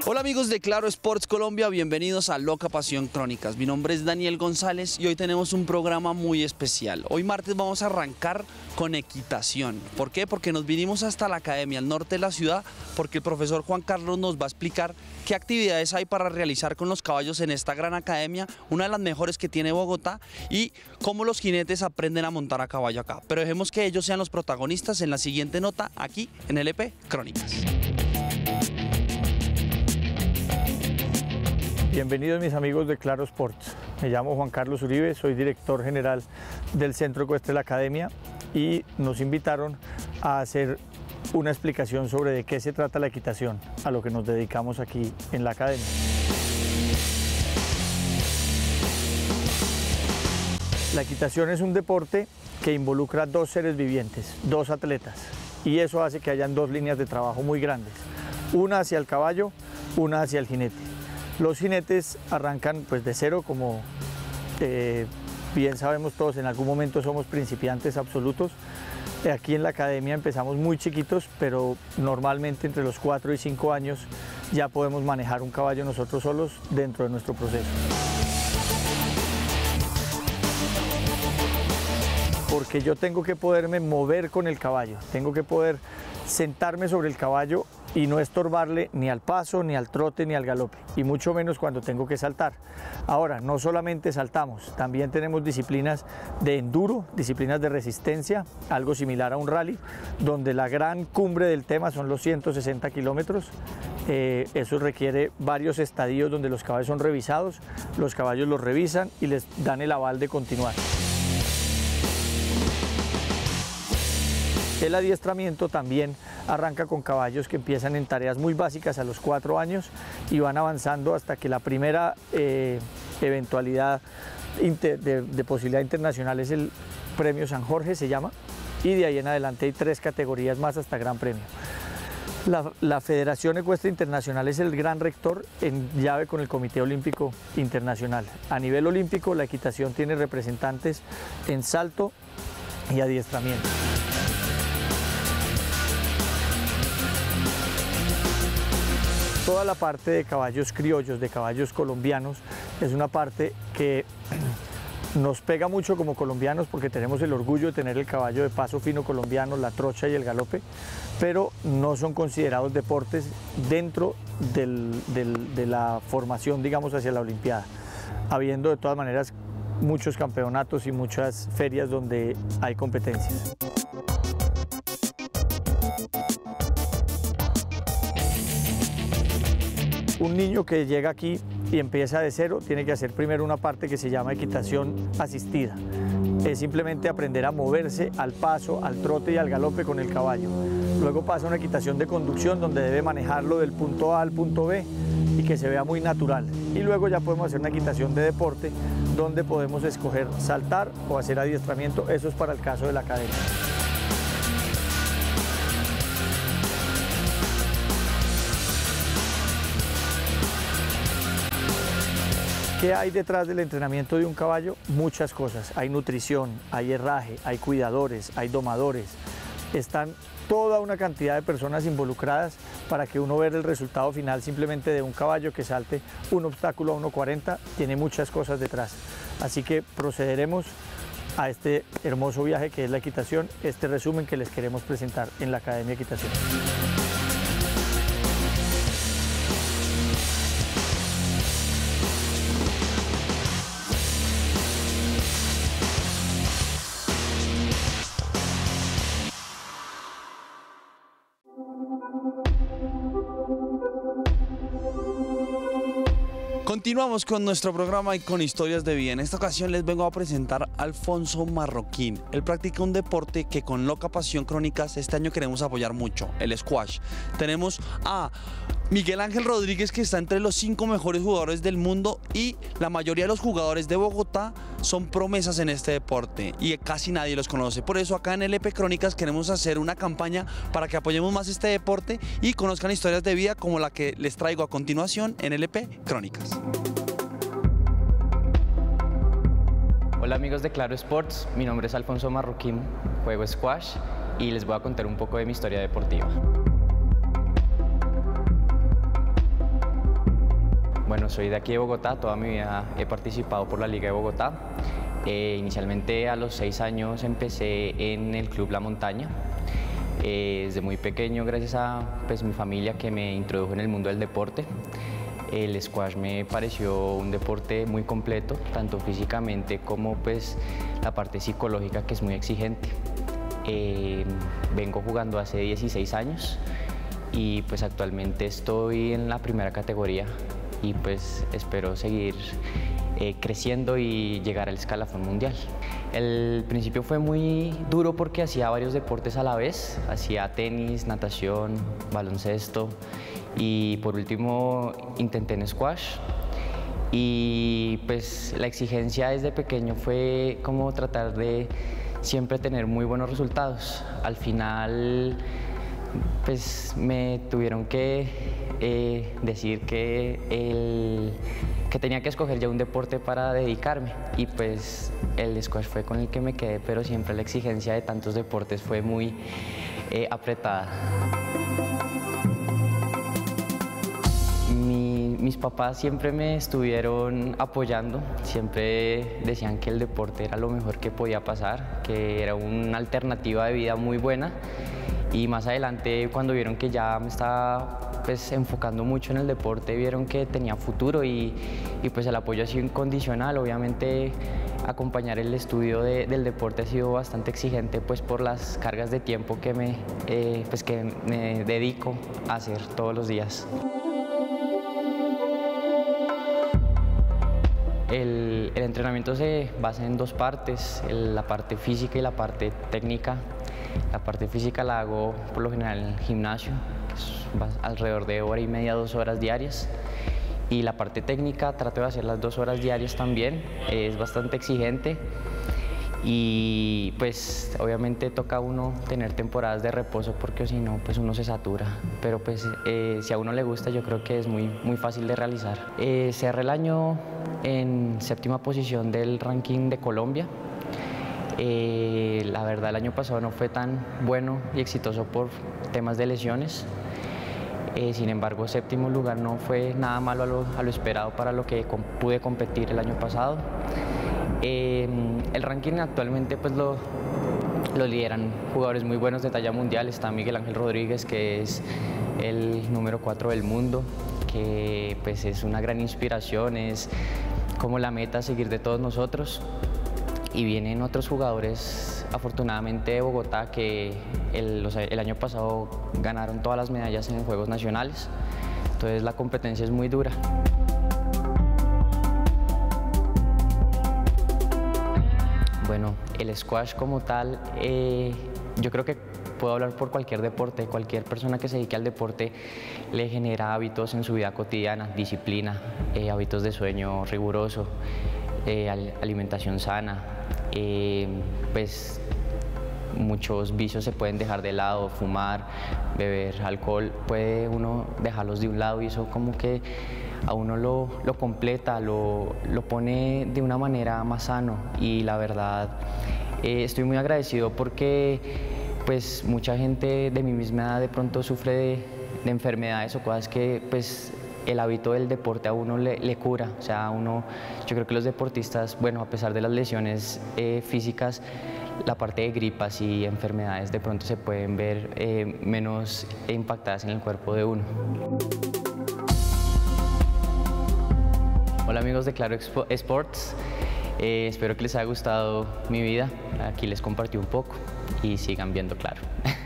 Hola amigos de Claro Sports Colombia, bienvenidos a Loca Pasión Crónicas. Mi nombre es Daniel González y hoy tenemos un programa muy especial. Hoy martes vamos a arrancar con equitación. ¿Por qué? Porque nos vinimos hasta la academia al norte de la ciudad, porque el profesor Juan Carlos nos va a explicar qué actividades hay para realizar con los caballos en esta gran academia, una de las mejores que tiene Bogotá, y cómo los jinetes aprenden a montar a caballo acá. Pero dejemos que ellos sean los protagonistas en la siguiente nota aquí en LP Crónicas. Bienvenidos mis amigos de Claro Sports. Me llamo Juan Carlos Uribe, soy director general del Centro Ecuestre de la Academia y nos invitaron a hacer una explicación sobre de qué se trata la equitación, a lo que nos dedicamos aquí en la Academia. La equitación es un deporte que involucra dos seres vivientes, dos atletas, y eso hace que hayan dos líneas de trabajo muy grandes, una hacia el caballo, una hacia el jinete. Los jinetes arrancan pues de cero, como bien sabemos todos, en algún momento somos principiantes absolutos. Aquí en la academia empezamos muy chiquitos, pero normalmente entre los 4 y 5 años ya podemos manejar un caballo nosotros solos dentro de nuestro proceso. Porque yo tengo que poderme mover con el caballo, tengo que poder sentarme sobre el caballo y no estorbarle ni al paso, ni al trote, ni al galope, y mucho menos cuando tengo que saltar. Ahora, no solamente saltamos, también tenemos disciplinas de enduro, disciplinas de resistencia, algo similar a un rally, donde la gran cumbre del tema son los 160 kilómetros. Eso requiere varios estadios donde los caballos son revisados, los caballos los revisan y les dan el aval de continuar. El adiestramiento también arranca con caballos que empiezan en tareas muy básicas a los 4 años y van avanzando hasta que la primera eventualidad de posibilidad internacional es el Premio San Jorge, se llama, y de ahí en adelante hay 3 categorías más hasta Gran Premio. La Federación Ecuestre Internacional es el gran rector en llave con el Comité Olímpico Internacional. A nivel olímpico, la equitación tiene representantes en salto y adiestramiento. Toda la parte de caballos criollos, de caballos colombianos, es una parte que nos pega mucho como colombianos porque tenemos el orgullo de tener el caballo de paso fino colombiano, la trocha y el galope, pero no son considerados deportes dentro de la formación, digamos, hacia la Olimpiada, habiendo de todas maneras muchos campeonatos y muchas ferias donde hay competencias. Un niño que llega aquí y empieza de cero tiene que hacer primero una parte que se llama equitación asistida. Es simplemente aprender a moverse al paso, al trote y al galope con el caballo. Luego pasa una equitación de conducción donde debe manejarlo del punto A al punto B y que se vea muy natural. Y luego ya podemos hacer una equitación de deporte donde podemos escoger saltar o hacer adiestramiento. Eso es para el caso de la academia. ¿Qué hay detrás del entrenamiento de un caballo? Muchas cosas. Hay nutrición, hay herraje, hay cuidadores, hay domadores. Están toda una cantidad de personas involucradas para que uno vea el resultado final simplemente de un caballo que salte un obstáculo a 1.40. Tiene muchas cosas detrás. Así que procederemos a este hermoso viaje que es la equitación, este resumen que les queremos presentar en la Academia Equitación. Continuamos con nuestro programa y con historias de vida. En esta ocasión les vengo a presentar a Alfonso Marroquín. Él practica un deporte que con Loca Pasión Crónicas este año queremos apoyar mucho, el squash. Tenemos a Miguel Ángel Rodríguez, que está entre los 5 mejores jugadores del mundo, y la mayoría de los jugadores de Bogotá son promesas en este deporte y casi nadie los conoce. Por eso acá en LP Crónicas queremos hacer una campaña para que apoyemos más este deporte y conozcan historias de vida como la que les traigo a continuación en LP Crónicas. Hola amigos de Claro Sports, mi nombre es Alfonso Marroquín, juego squash y les voy a contar un poco de mi historia deportiva. Bueno, soy de aquí de Bogotá, toda mi vida he participado por la Liga de Bogotá. Inicialmente a los 6 años empecé en el Club La Montaña. Desde muy pequeño, gracias a mi familia que me introdujo en el mundo del deporte. El squash me pareció un deporte muy completo, tanto físicamente como la parte psicológica, que es muy exigente. Vengo jugando hace 16 años y actualmente estoy en la primera categoría y espero seguir creciendo y llegar al escalafón mundial. El principio fue muy duro porque hacía varios deportes a la vez, hacía tenis, natación, baloncesto y por último intenté en squash. Y la exigencia desde pequeño fue como tratar de siempre tener muy buenos resultados. Al final me tuvieron que decir que tenía que escoger ya un deporte para dedicarme y el squash fue con el que me quedé, pero siempre la exigencia de tantos deportes fue muy apretada. Mis papás siempre me estuvieron apoyando, siempre decían que el deporte era lo mejor que podía pasar, que era una alternativa de vida muy buena. Y más adelante, cuando vieron que ya me estaba enfocando mucho en el deporte, vieron que tenía futuro y el apoyo ha sido incondicional. Obviamente, acompañar el estudio del deporte ha sido bastante exigente por las cargas de tiempo que me dedico a hacer todos los días. El entrenamiento se basa en dos partes, la parte física y la parte técnica. La parte física la hago por lo general en el gimnasio, que es alrededor de 1h30 a 2 horas diarias. Y la parte técnica trato de hacer las 2 horas diarias también, es bastante exigente. Y obviamente toca a uno tener temporadas de reposo porque si no uno se satura, pero si a uno le gusta yo creo que es muy fácil de realizar. Cerré el año en 7ª posición del ranking de Colombia. La verdad el año pasado no fue tan bueno y exitoso por temas de lesiones. Sin embargo, 7º lugar no fue nada malo a lo esperado para lo que pude competir el año pasado. El ranking actualmente lo lideran jugadores muy buenos de talla mundial. Está Miguel Ángel Rodríguez, que es el número 4 del mundo, que es una gran inspiración, es como la meta a seguir de todos nosotros. Y vienen otros jugadores, afortunadamente de Bogotá, que el año pasado ganaron todas las medallas en Juegos Nacionales. Entonces la competencia es muy dura. Bueno, el squash como tal, yo creo que puedo hablar por cualquier deporte. Cualquier persona que se dedique al deporte le genera hábitos en su vida cotidiana, disciplina, hábitos de sueño riguroso, alimentación sana. Muchos vicios se pueden dejar de lado, fumar, beber alcohol, puede uno dejarlos de un lado y eso como que a uno lo completa, lo pone de una manera más sano. Y la verdad estoy muy agradecido porque mucha gente de mi misma edad de pronto sufre de enfermedades o cosas que el hábito del deporte a uno le cura. O sea, yo creo que los deportistas, a pesar de las lesiones físicas, la parte de gripas y enfermedades de pronto se pueden ver menos impactadas en el cuerpo de uno. Hola amigos de Claro Sports, espero que les haya gustado mi vida. Aquí les compartí un poco y sigan viendo Claro.